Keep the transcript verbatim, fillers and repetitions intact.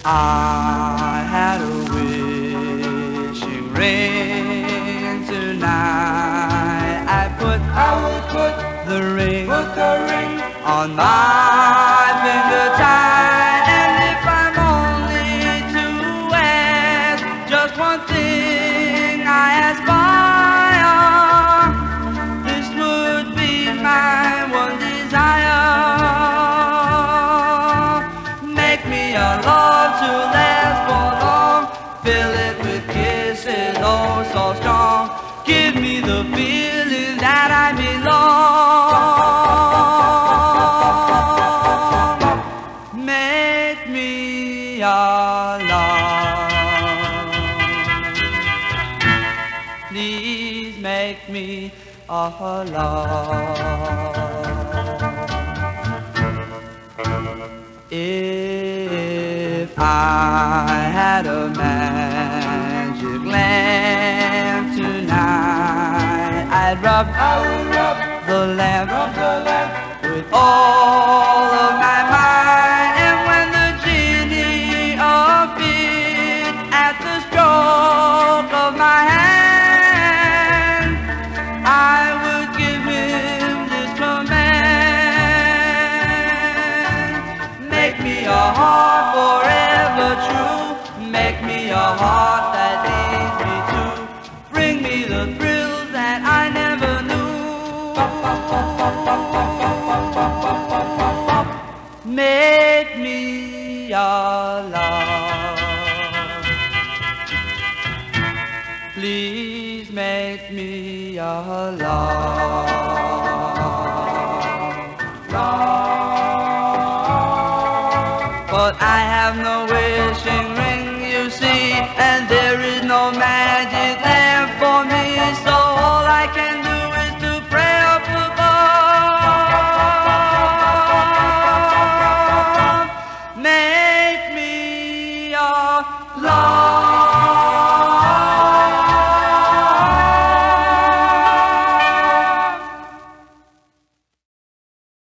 I had a wishing ring tonight. I put, I would put the ring, put the ring on my finger tight. And if I'm only to ask just one thing, I aspire, this would be my one desire. Make me a love to last for long, fill it with kisses oh so strong. Give me the feeling that I belong. Make me a love. Please make me a love. If I had a magic lamp tonight, I'd rub, I would rub the lamp, rub the lamp with all of my might. And when the genie appeared at the stroke of my hand, I would give him this command: make me a heart forever true, make me a heart that leads me to, bring me the thrills that I never knew. Make me a love. Please make me a love. Love. But I have no